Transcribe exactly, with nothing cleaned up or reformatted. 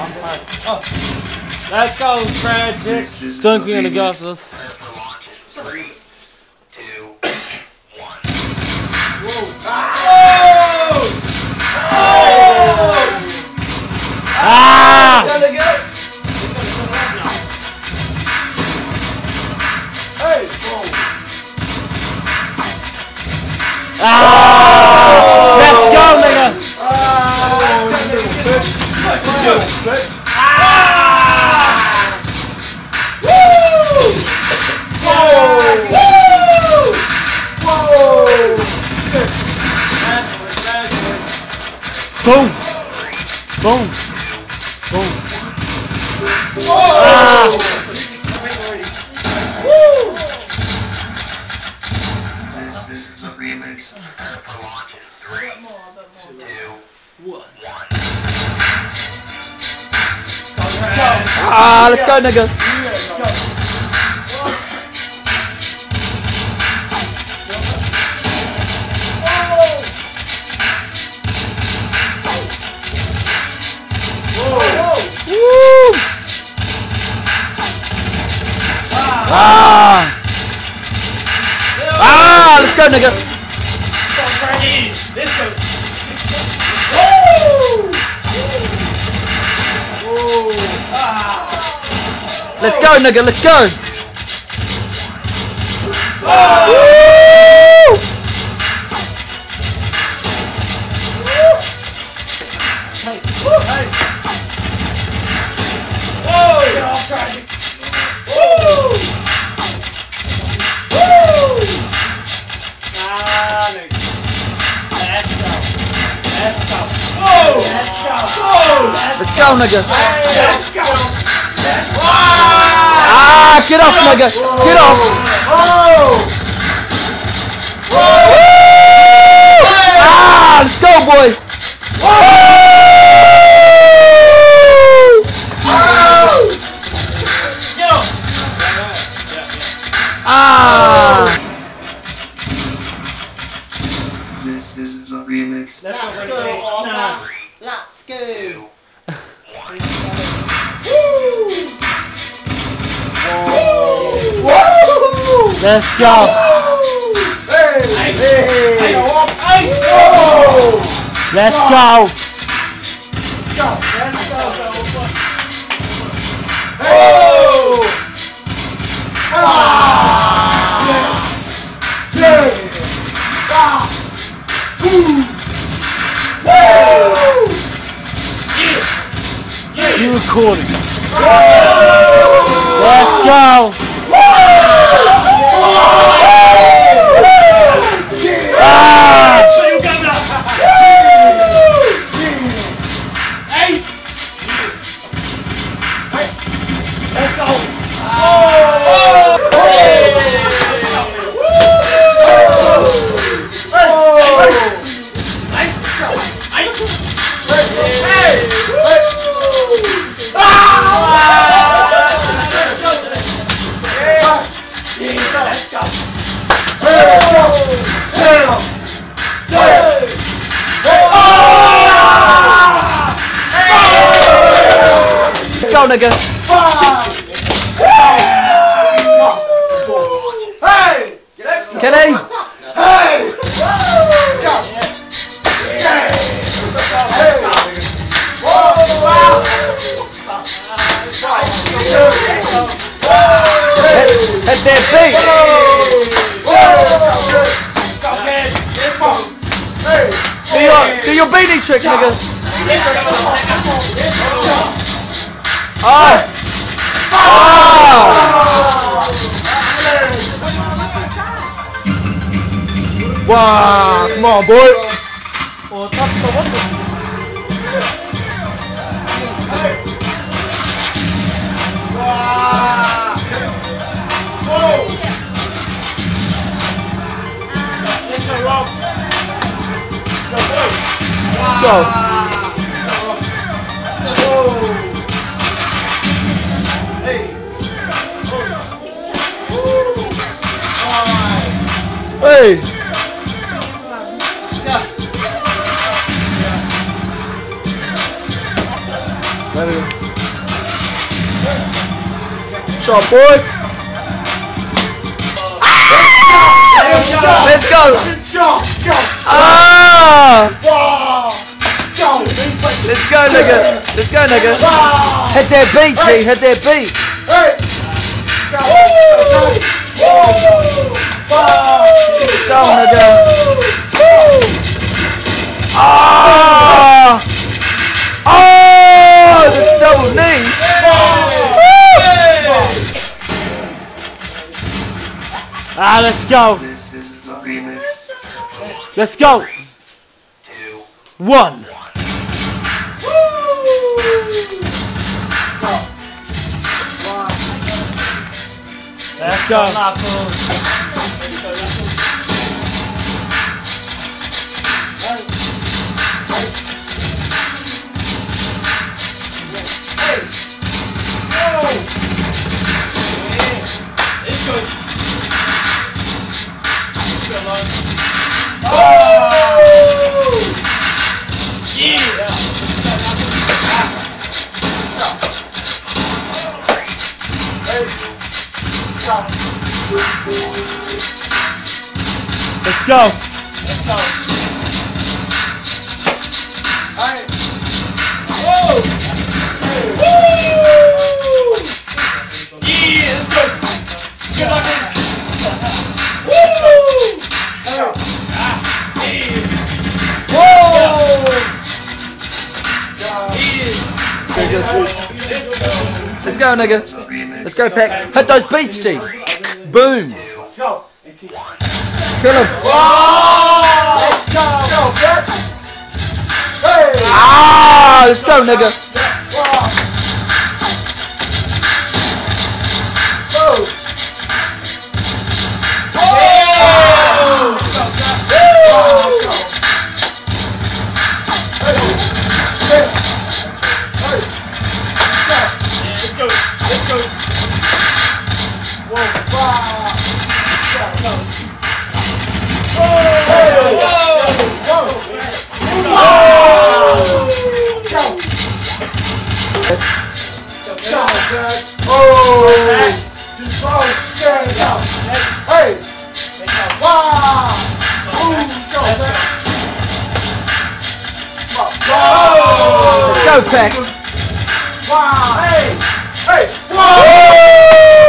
Let's go, Lil-Trajikk. Don't be in the gospels. Three, two, one. Ah! Ah! Let's go, nigga! Boom! Boom! Boom! Ah! This is a remix for launch in three, two, one. Ah, let's go, nigga. Woo! Ah! Ah, let's go, nigga. Let's go. Let's go, nigga. Let's go. Woo! Hey, hey. Whoa! Get off, Trajikk. Woo! Woo! Ah, nigga. Let's go. Let's go. Whoa! Let's go. Whoa! Let's go, nigga. Let's go. Ah, get off, nigga. Get off. Whoa! Woo! Ah, let's go, boy. Get off. Ah. This, this is a remix. Let's Let's go. go. Nah. Let's go. Let's go. Hey! Hey! Hey! Hey! Hey! Whoa! Let's go. Go! Let's go. Oh! Ah! Yes! Ah! Ooh! Woo! Yeah. You recording. Let's go. Ah! Hey! Let's go. Go, nigga. Hey! Let's go! Kenny. Hey! Let's go! Hey! Hit, hit that beat. Do your, do your beanie trick, nigga. Ah! Ah! Wow! Come on, boy. Oh, that's the one. Let's go, Rob. Go. Hey. Shot, boy. Let's go. Good shot. Go. Ah! Wow. Go. Let's go, nigga. Let's go, nigga. Wow. Hit that beat, G. Hit that beat. Hey. Go. Wow. Go, nigga. Ah! Oh! The double knee. Ah, let's go. This is the remix. Let's go. Two. One. Let's go. Let's go. Let's go. Hey. Whoa. Woo. Yeah, let's go. Good luck. Woo. Ah, yeah. Whoa. Let's go, nigga. Let's go, Pacc. Hit those beats, G. Boom. Let's go. Kill him. Wow. Let's go. Go, Pacc. Hey. Ah! Let's go, nigga. Wow. Go. Let's go, Pacc. Wow! Hey! Hey! Woo!